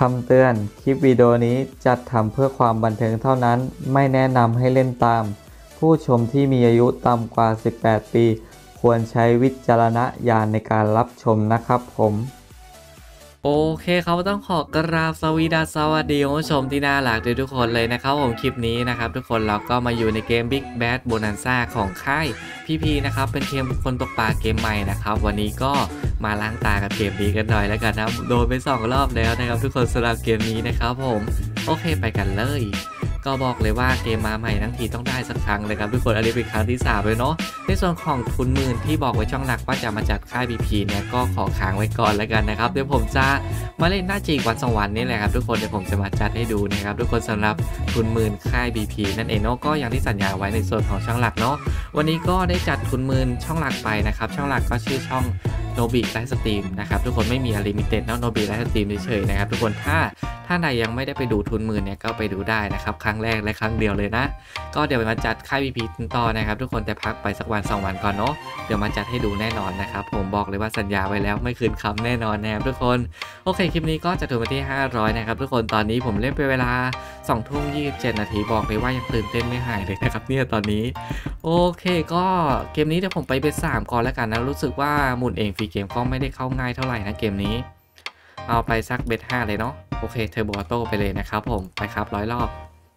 คำเตือนคลิปวิดีโอนี้จัดทำเพื่อความบันเทิงเท่านั้นไม่แนะนำให้เล่นตามผู้ชมที่มีอายุต่ำกว่า18ปีควรใช้วิจารณญาณในการรับชมนะครับผมโอเคเขาต้องขอกราบสวัสดีคุณผู้ชมที่น่ารักทุกคนเลยนะครับผมคลิปนี้นะครับทุกคนเราก็มาอยู่ในเกม Big Bad Bonanza ของค่ายพีนะครับเป็นเกมคนตกปลาเกมใหม่นะครับวันนี้ก็มาล้างตากับเกมนี้กันหน่อยแล้วกันนะโดนไป2 รอบแล้วนะครับทุกคนสำหรับเกมนี้นะครับผมโอเคไปกันเลยก็บอกเลยว่าเกมมาใหม่ทั้งทีต้องได้สักครั้งเลยครับทุกคนอันนี้เป็นครั้งที่3เลยเนาะในส่วนของทุนหมื่นที่บอกไว้ช่องหลักว่าจะมาจัดค่าย BP เนี่ยก็ขอค้างไว้ก่อนแล้วกันนะครับเดี๋ยวผมจะมาเล่นหน้าจริงวัน2 วันนี่แหละครับทุกคนเดี๋ยวผมจะมาจัดให้ดูนะครับทุกคนสำหรับทุนหมื่นค่าย BP นั่นเองเนาะก็อย่างที่สัญญาไว้ในส่วนของช่องหลักเนาะวันนี้ก็ได้จัดทุนหมื่นช่องหลักไปนะครับช่องหลักก็ชื่อช่องโนบิไลฟ์สตรีมนะครับทุกคนไม่มีอลิมิเต็ดเนาะโนบิไลฟ์สตรีมเฉยๆนะครับทุกคนถ้าไหนยังไม่ได้ไปดูทุนหมื่นเนี่ยก็ไปดูได้นะครับครั้งแรกและครั้งเดียวเลยนะก็เดี๋ยวมาจัดค่าย BP ต่อนะครับทุกคนแต่พักไปสักวัน2 วันก่อนเนาะเดี๋ยวมาจัดให้ดูแน่นอนนะครับผมบอกเลยว่าสัญญาไว้แล้วไม่คืนคำแน่นอนนะครับทุกคนโอเคคลิปนี้ก็จะถูกมาที่500นะครับทุกคนตอนนี้ผมเล่นไปเวลา20:27 นาทีบอกเลยว่ายังตื่นเต้นไม่หายเลยนะครับเนี่ยตอนนี้โอเคก็เกมนี้เดี๋ยวผมไปเบส3ก่อนแล้วกันนะรู้สึกว่าหมุนเองฟรีเกมก็ไม่ได้เข้าง่ายเท่าไหร่นะเกมนี้เอาไปสักเบส5เลยเนาะโอเคเทอร์โบออโต้ไปเลยนะครับผมไปครับ100 รอบ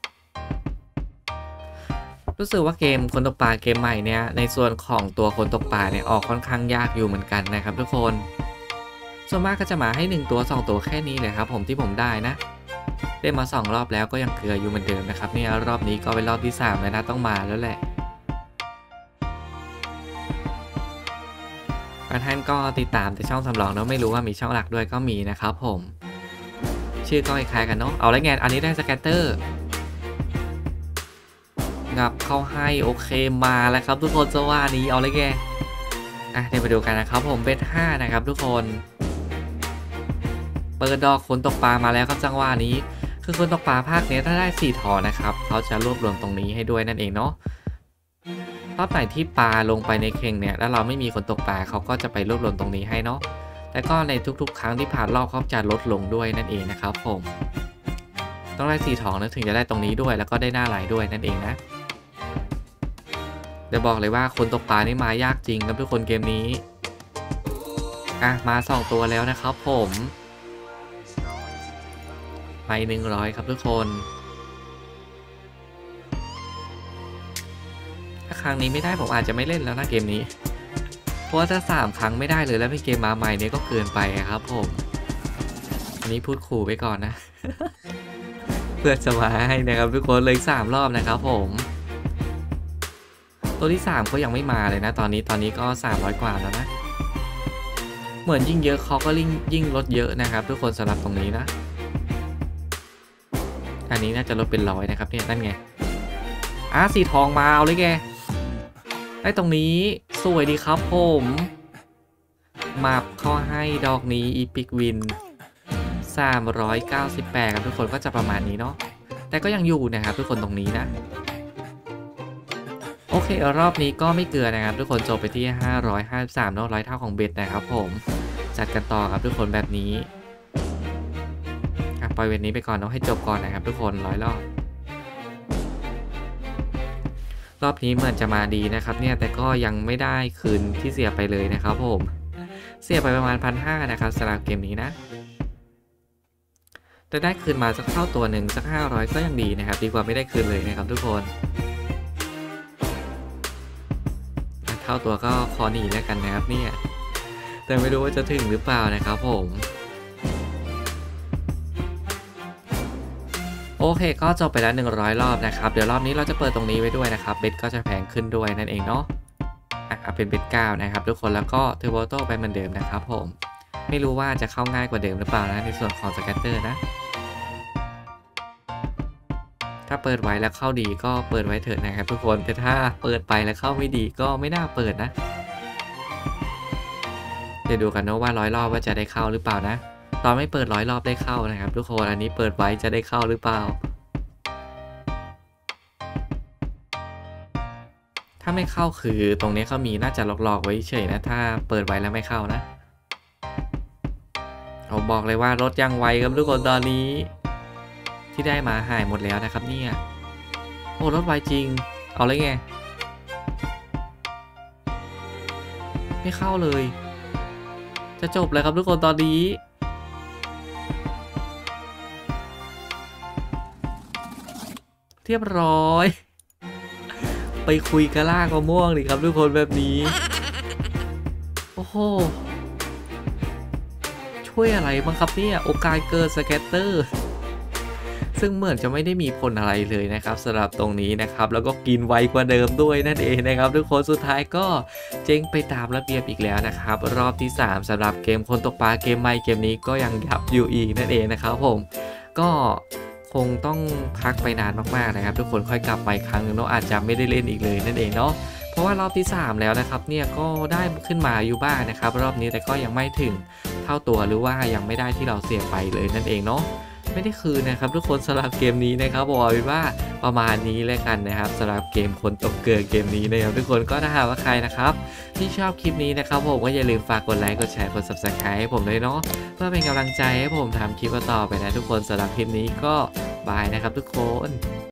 รู้สึกว่าเกมคนตกปลาเกมใหม่เนี่ยในส่วนของตัวคนตกปลาเนี่ยออกค่อนข้างยากอยู่เหมือนกันนะครับทุกคนส่วนมากก็จะมาให้1 ตัว 2 ตัวแค่นี้เลยครับผมที่ผมได้นะได้มา2 รอบแล้วก็ยังเกลืออยู่เหมือนเดิมนะครับเนี่ยรอบนี้ก็เป็นรอบที่3แล้วนะต้องมาแล้วแหละท่านก็ติดตามแต่ช่องสำรองเนาะไม่รู้ว่ามีช่องหลักด้วยก็มีนะครับผมชื่อก็คล้ายๆกันเนาะเอาแล้วไงอันนี้ได้สแกตเตอร์งับเข้าให้โอเคมาแล้วครับทุกคนสว่านี้เอาเลยแกเดี๋ยวไปดูกันนะครับผมเบส5นะครับทุกคนเปิดดอกคนตกปลามาแล้วครับจังหวะนี้คือคนตกปลาภาคนี้ถ้าได้4 ถอนะครับเขาจะรวบรวมตรงนี้ให้ด้วยนั่นเองเนาะรอบไหนที่ปลาลงไปในเข่งเนี่ยแล้วเราไม่มีคนตกปลาเขาก็จะไปรวบรวมตรงนี้ให้เนาะแต่ก็ในทุกๆครั้งที่ผ่านรอบเขาจะลดลงด้วยนั่นเองนะครับผมต้องได้4 ถองนะถึงจะได้ตรงนี้ด้วยแล้วก็ได้หน้าไหลด้วยนั่นเองนะเดี๋ยวบอกเลยว่าคนตกปลานี่มายากจริงครับทุกคนเกมนี้มา2 ตัวแล้วนะครับผมไป100ครับทุกคนถ้าครั้งนี้ไม่ได้ผมอาจจะไม่เล่นแล้วนะเกมนี้เพราะว่าถ้า3 ครั้งไม่ได้เลยแล้วเป็นเกมมาใหม่เนี่ยก็เกินไปครับผมอันนี้พูดขู่ไปก่อนนะ เพื่อจะมาให้นะครับทุกคนเลย3 รอบนะครับผมตัวที่3ก็ยังไม่มาเลยนะตอนนี้ก็300 กว่าแล้วนะเหมือนยิ่งเยอะเขาก็ยิ่งลดเยอะนะครับทุกคนสำหรับตรงนี้นะอันนี้น่าจะลดเป็น100นะครับเนี่ยนั่นไงสีทองมาเอาเลยแกได้ตรงนี้สวยดีครับผมมาเข้าให้ดอกนี้อีพิกวิน398ครับทุกคนก็จะประมาณนี้เนาะแต่ก็ยังอยู่นะครับทุกคนตรงนี้นะโอเครอบนี้ก็ไม่เกลือนะครับทุกคนจบไปที่553เนาะ100 เท่าของเบ็ดนะครับผมจัดกันต่อครับทุกคนแบบนี้ปล่อยเวทนี้ไปก่อนเนาะให้จบก่อนนะครับทุกคน100 รอบรอบนี้เหมือนจะมาดีนะครับเนี่ยแต่ก็ยังไม่ได้คืนที่เสียไปเลยนะครับผมเสียไปประมาณ1,500นะครับสำหรับเกมนี้นะแต่ได้คืนมาสักเท่าตัวหนึ่งสัก500ก็ยังดีนะครับดีกว่าไม่ได้คืนเลยนะครับทุกคนเท่าตัวก็ขอหนีแล้วกันนะครับเนี่ยแต่ไม่รู้ว่าจะถึงหรือเปล่านะครับผมโอเคก็จบไปแล้ว100 รอบนะครับเดี๋ยวรอบนี้เราจะเปิดตรงนี้ไว้ด้วยนะครับเบ็ดก็จะแพงขึ้นด้วยนั่นเองเนาะเป็นเบ็ด9นะครับทุกคนแล้วก็เทอร์โบโต้ไปเหมือนเดิมนะครับผมไม่รู้ว่าจะเข้าง่ายกว่าเดิมหรือเปล่านะในส่วนของสแกตเตอร์นะถ้าเปิดไว้แล้วเข้าดีก็เปิดไว้เถอะนะครับทุกคนแต่ถ้าเปิดไปแล้วเข้าไม่ดีก็ไม่น่าเปิดนะเดี๋ยวดูกันนะว่า100 รอบว่าจะได้เข้าหรือเปล่านะตอนไม่เปิด100 รอบได้เข้านะครับทุกคนอันนี้เปิดไว้จะได้เข้าหรือเปล่าถ้าไม่เข้าคือตรงนี้เขามีน่าจะหลอกไว้เฉยนะถ้าเปิดไว้แล้วไม่เข้านะบอกเลยว่ารถยังไวครับทุกคนตอนนี้ที่ได้มาหายหมดแล้วนะครับเนี่ยโอ้รถไวจริงเอาเลยไงไม่เข้าเลยจะจบเลยครับทุกคนตอนนี้เรียบร้อยไปคุยกระลากมะม่วงดิครับทุกคนแบบนี้โอ้โหช่วยอะไรบ้างครับเนี่ยโอกาสเกิดสแกตเตอร์ซึ่งเหมือนจะไม่ได้มีผลอะไรเลยนะครับสำหรับตรงนี้นะครับแล้วก็กินไวกว่าเดิมด้วยนั่นเองนะครับทุกคนสุดท้ายก็เจ๊งไปตามระเบียบอีกแล้วนะครับรอบที่3สำหรับเกมคนตกปลาเกมใหม่เกมนี้ก็ยังยับอยู่อีกนั่นเองนะครับผมก็คงต้องพักไปนานมากๆนะครับทุกคนค่อยกลับมาอีกครั้งนึงเนาะอาจจะไม่ได้เล่นอีกเลยนั่นเองเนาะเพราะว่ารอบที่3แล้วนะครับเนี่ยก็ได้ขึ้นมาอยู่บ้างนะครับรอบนี้แต่ก็ยังไม่ถึงเท่าตัวหรือว่ายังไม่ได้ที่เราเสียไปเลยนั่นเองเนาะไม่ได้คืนนะครับทุกคนสำหรับเกมนี้นะครับบอกไว้ว่าประมาณนี้เลยกันนะครับสำหรับเกมคนตกเกลือเกมนี้นะครับทุกคนก็ถ้าหากว่าใครนะครับที่ชอบคลิปนี้นะครับผมก็อย่าลืมฝากกดไลค์กดแชร์กด Subscribe ให้ผมด้วยเนาะเพื่อเป็นกำลังใจให้ผมทำคลิปต่อไปนะทุกคนสำหรับคลิปนี้ก็บายนะครับทุกคน